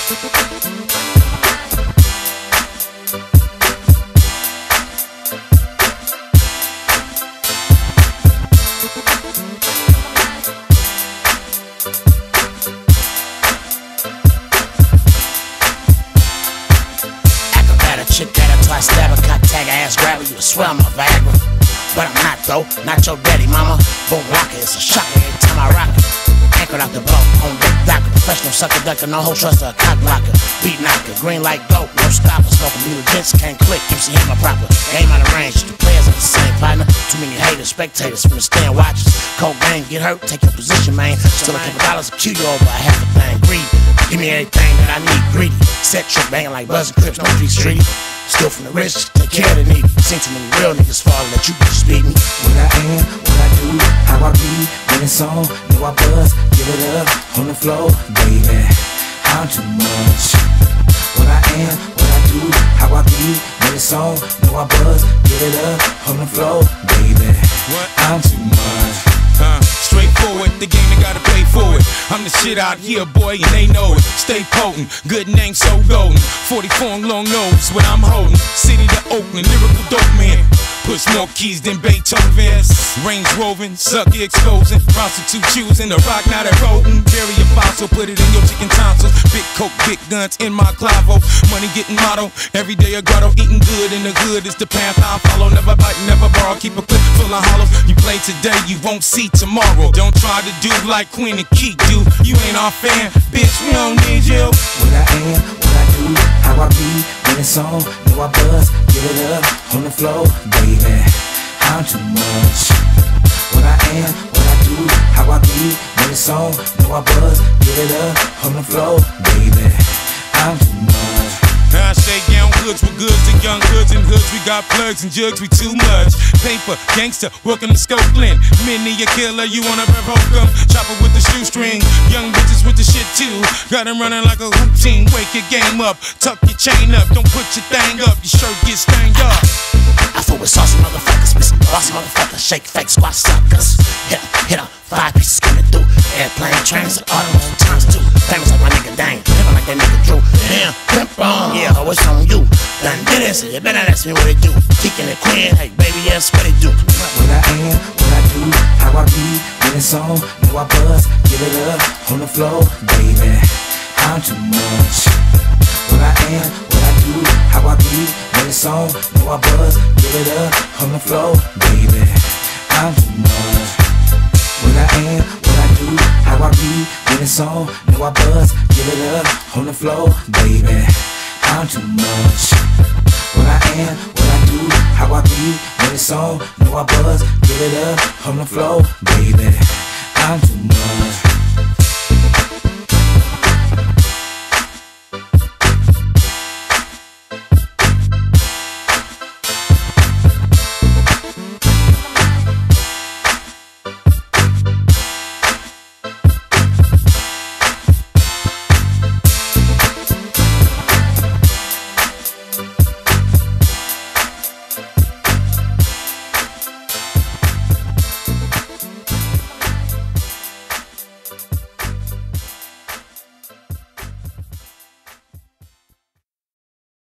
Chick that until I stab her, cock tag her, ass grab her, you swear I'm a Viagra. But I'm not though, not your daddy mama. Boom rocker, it's a shocker every time I rock it. Anchored out the boat, on deck docker. Professional sucker ducker, no hoe truster, a cock blocker. Beat knocker, green light dope, no stopper. Smoking beetle gents, can't click, keeps the hammer proper. Game out of range, the players are the same partner. Too many haters, spectators from the stand watchers. Cold game, get hurt, take your position, man. Still a couple dollars to kill you over, I have to thing. Greed, give me everything that I need, greedy. Set trick banging like buzzing crips, no street. Still from the rich, take care of the needy. Seen too many real niggas fall that you bitches beat me. What I am, what I do, how I be, when it's on, know I buzz, give it up, on the floor, baby, I'm too much. What I am, what I do, how I be, when it's on, know I buzz, give it up, on the floor, baby, I'm too much. Straightforward, the game they gotta pay for it. I'm the shit out here, boy, and they know it. Stay potent, good name so golden. 44 long nose, what I'm holding. City to Oakland, lyrical dope man. Push more keys than Beethoven. Range roving, sucker exposing. Prostitute choosing, the rock not a rodent. Bury a fossil, put it in your chicken tonsils. Big coke, big guns in my clavo. Money getting motto, every day a grotto. Eating good in the hood is the path I follow. Never bite, never borrow, keep a clip full of hollows. You play today, you won't see tomorrow. Don't try to do like Queen and Keith do. You ain't our fan, bitch, we don't need you. What I am, what I do, how I be, when it's on, know I buzz, give it up, on the floor, baby, I'm too much. What I am, what I do, how I be, when it's on, know I buzz, give it up, on the floor, baby, I'm too much. I shake down hoods with goods to young hoods and hoods. We got plugs and jugs, we too much. Paper, gangster, working the Scopeland. Mini a killer, you wanna provoke them. Chopper with the shoestring, young bitches with the shit too. Got them running like a hoop team. Wake your game up, tuck your chain up. Don't put your thing up, your shirt gets stained up. I fool with saucy motherfuckers, with some bossy motherfuckers. Shake fake squat suckers. Hit up, 5 pieces coming through. Airplane, trains, and autos, times 2. Famous like my nigga Dane, pimpin' like that nigga Drew. Damn, pimp on, yeah, oh, it's on you. Done did this, you better ask me what it do. Kicking the queen, hey baby, yes, what it do. What I am, what I do, how I be, when it's on, know I buzz, give it up, on the floor, baby, I'm too much. What I am, what I do, how I be, when it's on, know I buzz, give it up, on the floor, baby, I'm too much. What I am, what I do, how I be, when it's on, know I buzz, give it up, on the floor, baby, I'm too much. What I am, what I do, how I be, when it's on, know I buzz, give it up, on the floor, baby, I'm too much.